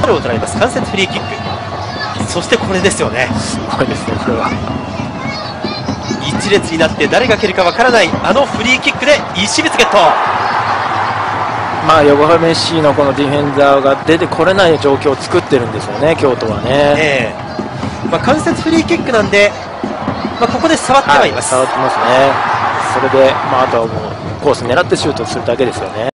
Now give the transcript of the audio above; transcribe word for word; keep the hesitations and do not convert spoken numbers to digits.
を取られます間接フリーキック。そしてこれですよね。 すごいですね、これは。 一列になって誰が蹴るかわからないあのフリーキックで石光ゲット。 まあ横浜 エフシー のこのディフェンダーが出てこれない状況を作ってるんですよね、京都はね。 えーまあ、間接フリーキックなんで、まあ、ここで触ってはいます、 はい、触ってますね。それで、まあ、あとはもうコース狙ってシュートするだけですよね。